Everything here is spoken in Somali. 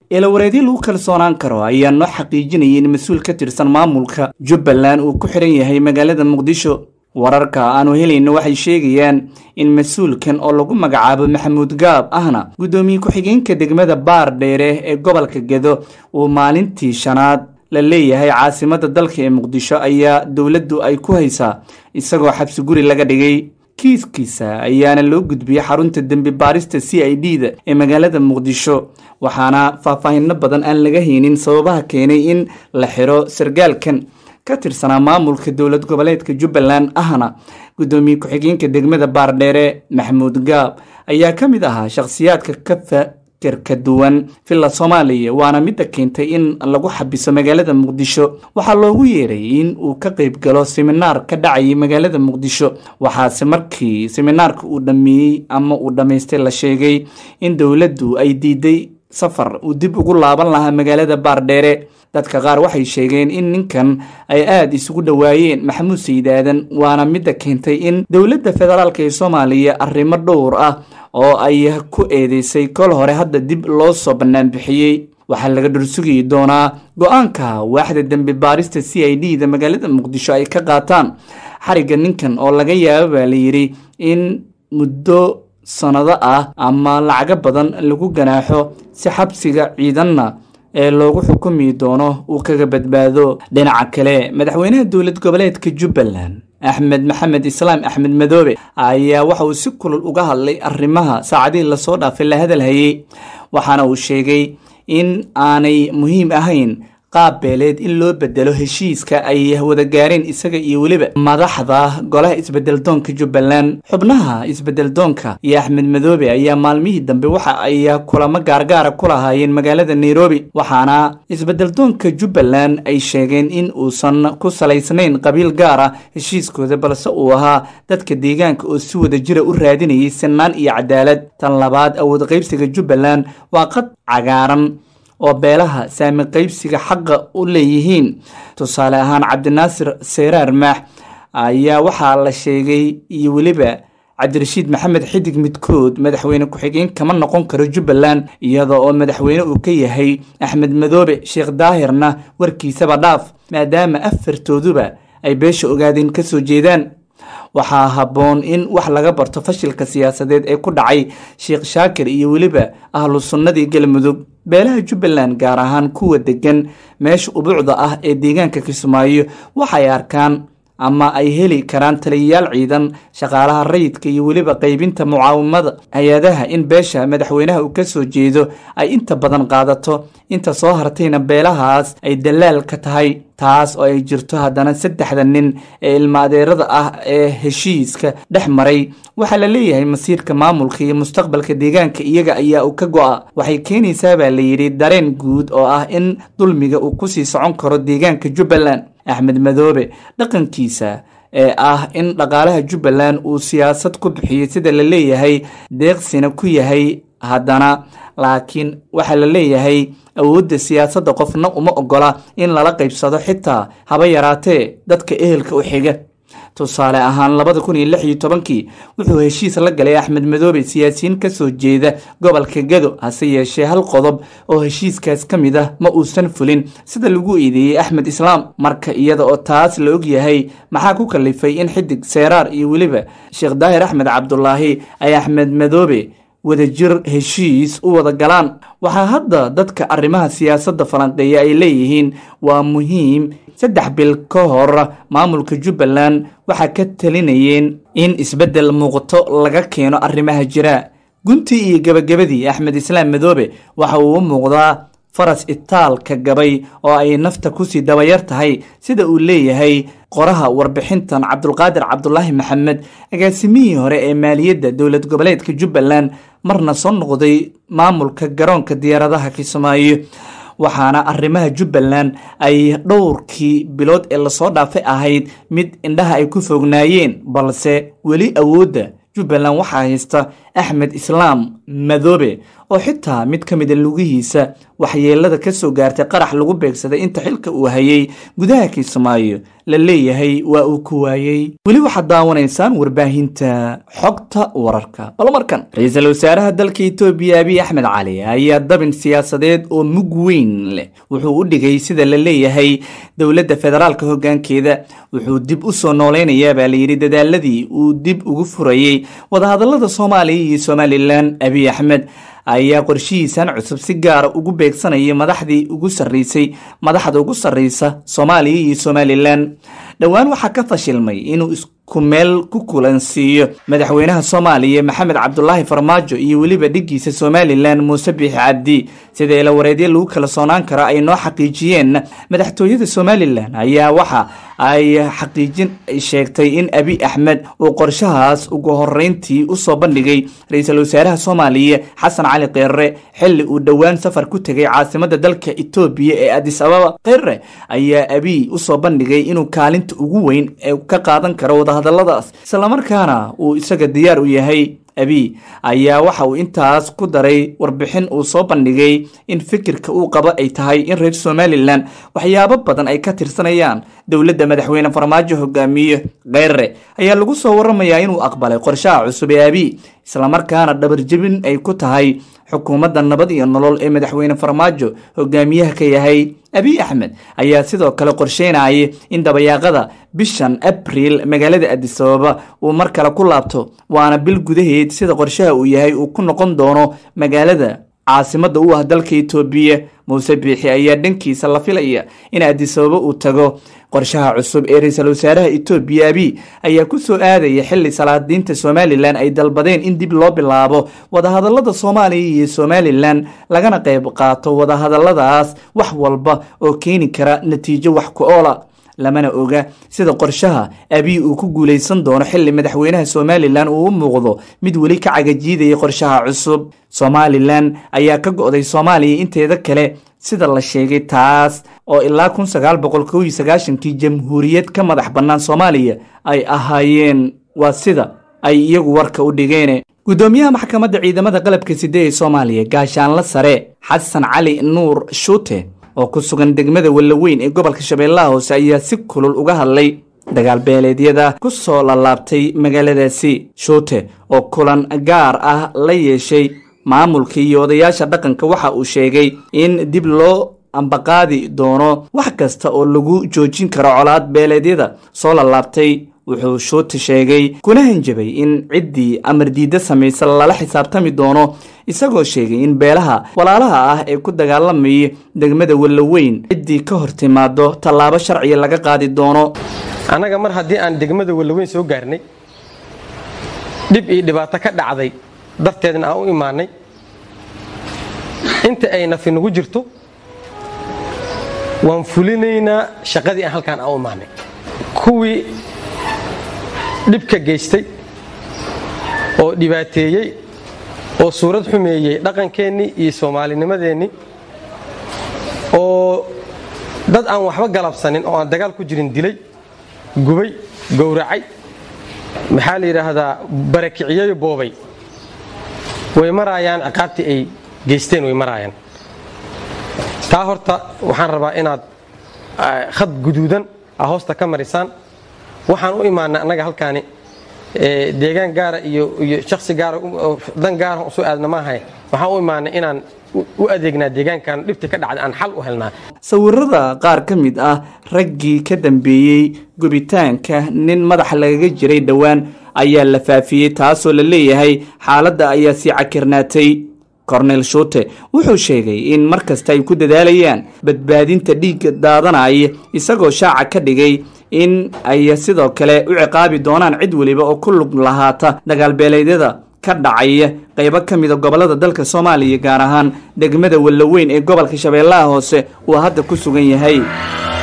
ila wareedii lagu kalsoonaan karo ayaa noo xaqiijinayay in mas'uul ka tirsan maamulka Jubbaland uu ku xiran yahay magaalada Muqdisho. wararka aanu helayno waxay sheegayaan in mas'uulkan oo lagu magacaabo Maxamuud Gaab ahna gudoomiye ku-xigeenka degmada Baardheere ee gobolka Gedo uu maalintii shanaad la leeyahay caasimada dalka ee Muqdisho ayaa dawladdu ay ku haysaa isagoo xabsi guri laga dhigay. kiiskiisa ayaana loo gudbiyay xarunta dambi baarista CID-da ee magaalada Muqdisho, waxaana faahfaahinno badan aan laga haynin sababaha keenay in la xiro sargaalkan ka tirsanaa maamulka dowlad goboleedka Jubbaland ahna gudoomiye ku-xigeenka degmada Baardheere. Maxamuud Gaab ayaa ka mid ahaa shakhsiyaadka ka duwan filla Soomaaliya, waana mid keentay in lagu xabiso magaalada Muqdisho. waxaa loogu yeeray in uu ka qayb galo seminar ka dhacay magaalada Muqdisho, waxaase markii seminaarka uu dhameeyay ama uu dhameystay la sheegay in dawladdu ay diiday safar uu dib ugu laaban lahaa magaalada Baardheere. dadka qaar waxay sheegeen in ninkan ay aad isugu dhawaayeen Maxamuud Sayid Aadan, waana mid keentay in dawladda federaalka ee Soomaaliya arrimo dhowr ah oo ay ku eedeysay kol hore hadda dib loo soo banaan bixiyay. waxaa laga dhursugi doonaa go'aanka waaxda dambi baarista CID-da magaalada Muqdisho ay ka qaataan xariga ninkan oo laga yaabo la yiri in muddo sanado ah ama lacaga badan lagu ganaaxo si xabsiga ciidanna ee loogu xukumi doono uu kaga badbaado. dhinaca kale, madaxweynaha dowlad goboleedka Jubbaland Axmed Maxamed Islaam Axmed Madoobe ayaa waxa uu si kulul uga hadlay arrimaha saacadii la soo dhaafay la hadalhayay, waxaana uu sheegay in aanay muhiim ahayn qaab beeleed in loo bedelo heshiiska ay wada gaareen isaga iyo waliba madaxda golaha isbedel doonka Jubbaland. xubnaha isbedel doonka iyo Axmed Madoobe ayaa maalmihii dambe waxa ay kulamo gaargaar ku lahaayeen magaalada Nairobi, waxaana isbedel doonka Jubbaland ay sheegeen in uusan ku salaysnayn qabiil gaar ah heshiiskooda, balse uu ahaa dadka deegaanka oo si wada jira u raadinayay sinaan iyo cadaalad. tan labaad, awood qaybsiga Jubbaland waa qad cagaaran oo beelaha saami qaybsiga xaqa u leeyihiin. tusaale ahaan Cabdinaasir Seeraar Maax ayaa waxaa la sheegay iyo waliba Cabdirashiid Maxamed Xidig midkood madaxweyne ku-xigeen kama noqon karo Jubbaland, iyadoo oo madaxweyne uu ka yahay Axmed Madoobe. Sheekh Daahirna warkiisaba dhaaf, maadaama afartooduba ay beesha ogaadeen ka soo jeedaan. waxaa habboon in wax laga barto fashilka siyaasadeed ee ku dhacay Sheekh Shaakir iyo waliba ahlu sunnadii Galmudug. beelaha Jubbaland gaar ahaan kuwa degan meesha ubuucda ah ee deegaanka Kismaayo waxay arkaan ama ay heli karaan taliyayaal ciidan, shaqaalaha rayidka iyo waliba qaybinta mucaawimada hay-adaha in beesha madaxweynaha uu ka soo jeedo ay inta badan qaadato, inta soo hartayna beelahaas ay dalaal ka tahay. taas oo ay jirto haddana saddexda nin ee ilma adeerada ah ee heshiiska dhex maray. waxaa la leeyahay masiirka maamulka iyo mustaqbalka deegaanka iyaga ayaa uu ka go'a. waxay keenaysaa baa la yidhi dareen guud oo ah in dulmiga uu kusii socon karo deegaanka Jubbaland. Axmed Madoobe dhaqankiisa ee ah in dhaqaalaha Jubbaland uu siyaasad ku bixiyo sida la leeyahay deeqsina ku yahay, haddana laakiin waxaa la leeyahay awoodda siyaasadda qofna uma ogola in lala qaybsado xitaa haba yaraatee dadka ehelka u xiga. tusaale ahaan 2016 wuxuu heshiis la galay Axmed Madoobe siyaasiyiin ka soo jeeda gobolka Gedo, hase yeeshee hal qodob oo heshiiskaas ka mid ah ma uusan fulin sida lagu eedeeyay Axmed Islaam. marka iyada oo taas la og yahay, maxaa ku kalifay in Xidig Seeraar iyo waliba Sheekh Daahir Axmed Cabdullaahi ay Axmed Madoobe wadajir heshiis u wada galaan? waxaa hadda dadka arrimaha siyaasadda falanqeeya ay leeyihiin waa muhiim. 3 bil ka hor maamulka Jubbaland waxaa ka talinayeen in isbedel muuqato laga keeno arrimaha jira. gunti iyo gabagabadii Axmed Islaam Madoobe waxa uu u muuqdaa faras itaal ka gabay oo ay nafta ku sii dabayar tahay, sida uu leeyahay qoraha warbixintan Cabdulqaadir Cabdullaahi Maxamed, agaasimihii hore ee maaliyadda dowlad goboleedka Jubbaland, marna soo noqday maamulka garoonka diyaaradaha Kismaayo. waxaana arrimaha Jubbaland ay dhowrkii bilood ee la soo dhaafay ahayd mid indhaha ay ku foognaayeen, balse weli awoodda Jubbaland waxaa haysta Axmed Islaam Madoobe oo xitaa mid ka mida lugihiisa waxyeelada ka soo gaartay qarax lagu beegsaday inta xilka uu hayay gudaha Kismaayo la leeyahay waa uu ku waayay. weli waxaad daawanaysaan warbaahinta xogta wararka. bal markan ra'iisul wasaaraha dalka Itoobiya Abiy Ahmed Cali ayaa dabin siyaasadeed oo mug weyn leh wuxuu u dhigay sida la leeyahay dowladda federaalka hoggaankeeda wuxuu dib u soo nooleynayaa baa la yiri dadaaladii uu dib ugu furayay wadahadallada Soomaaliya iyo Somaliland. Abiy Ahmed ayaa qorshihiisan cusub si gaar ah ugu beegsanaya madaxda ugu sarreysa Soomaaliya iyo Somaliland. dhawaan waxaa ka fashilmay inuu isku meel ku kulansiiyo madaxweynaha Soomaaliya Maxamed Cabdullaahi Farmaajo iyo weliba dhigiisa Somaliland Muuse Biixi Cabdi. sida ila wareedyo lagu kala soonaan kara ay noo xaqiijiyeen madaxtooyada Somaliland ayaa waxa ay sheegtay in Abiy Ahmed uu qorshahaas ugu horeyntii u soo bandhigay ra'iisul wasaaraha Soomaaliya Xasan Cali Kheyre xilli uu dhawaan safar ku tagay caasimadda dalka Itoobiya ee Addis Ababa. Kheyre ayaa Abiy u soo bandhigay inuu kaalinta ugu weyn ee ka qaadan karo wadahadalladaas isla markaana uu isaga diyaar u yahay. Abiy ayaa waxa uu intaas ku daray warbixin uu soo bandhigay in fikirka uu qabo ay tahay in reer Somaliland waxyaabo badan ay ka tirsanayaan dowladda madaxweyne Farmaajo hogaamiye. Kheyre ayaa lagu soo waramayaa inuu aqbalay qorshaha cusub ee Abiy isla markaana dhabar jabin ay ku tahay xukuumadda nabad iyo nolol ee madaxweyne Farmaajo hogaamiyaha ka yahay. Abiy Ahmed ayaa sidoo kale qorsheynaya in dabayaaqada bishan April magaalada Addis Ababa uu mar kale ku laabto waana bil gudaheed sida qorshaha uu yahay uu ku noqon doono magaalada caasimadda u ah dalka Itoobiya. Muuse Biixi ayaa dhankiisa la filaya in Addis Ababa uu tago. qorshaha cusub ee ra'iisul wasaaraha Itoobiya Abiy ayaa ku soo aadaya xilli salaadiinta Somaliland ay dalbadeen in dib loo bilaabo wadahadallada Soomaaliya iyo Somaliland lagana qayb qaato wadahadalladaas wax walba oo keeni kara natiijo wax ku ool ah. lamana oga sida qorshaha Abiy uu ku guuleysan doono xilli madaxweynaha Somaliland uu u muuqdo mid weli ka cagajiidaya qorshaha cusub. Somaliland ayaa ka go'day Soomaaliya inteeda kale sida la sheegay taas oo ilaa 1991 jamhuuriyad ka madax bannaan Soomaaliya ay ahaayeen. waa sida ay iyagu warka u dhigeen. gudoomiyaha maxkamadda ciidamada qalabka sida ee Soomaaliya gaashaanle sare Xasan Cali Nuur Shuute oo ku sugan degmada Walaweyn ee gobolka Shabeellaha Hoose ayaa si kulul uga hadlay dagaal beeleedyada ku soo laabtay magaaladaasi. Shuute oo kulan gaar ah la yeeshay maamulka iyo odayaasha dhaqanka waxa uu sheegay in dib loo ambaqaadi doono wax kasta oo lagu joojin karo colaad beeleedyada soo laabtay. wuxuu Shuute sheegay kuna hanjabay in ciddii amar diida samaysa lala xisaabtami doono isagoo sheegay in beelaha walaalaha ah ee ku dagaalamay degmada Walaweyn ciddii ka hortimaado tallaabo sharci laga qaadi doono. anaga mar haddii aan degmada Walaweyn soo gaarnay dib iyo dhibaato ka dhacday darteedna aan u imaanay inta ay nafi nagu jirto waan fulinaynaa shaqadii aan halkaan u imaanay. kuwii dhibka geystay oo dhibaateeyay oo suurad xumeeyay dhaqankeennii iyo Soomaalinimadeenni oo dad aan waxba galabsanin oo aan dagaal ku jirin dilay gubay gowracay maxaa la yiraahdaa barakiciyay boobay way marayaan ciqaabtii ay geysteen way marayaan. taa horta waxaan rabaa inaad khad guduudan hoosta ka marisaan. waxaan u imaanay anaga halkaani deegaan gaar iyo shakhsi gaar dan gaar oo soo aadna maahay. waxaan u imaanay inaan u adeegnaa deegaankan dhibta ka dhacday aan xal u helnaa. sawirada qaar ka mid ah raggii ka dambeeyay gubitaanka nin madax lagaga jiray dhawaan ayaa la faafiyay taasoo la leeyahay xaaladda ayaa si cakirnaatay. Cornel Shuute wuxuu sheegay in markasta ay ku dadaalayaan badbaadinta dhiigga daadanaya isagoo shaaca ka dhigay in ay sidoo kale u ciqaabi doonaan cid waliba oo ku lug lahaata dagaal beeleedyada ka dhacaya qaybo ka mid ah gobolada dalka Soomaaliya gaar ahaan degmada Walaweyn ee gobolka Shabeellaha Hoose uu hadda ku sugan yahay.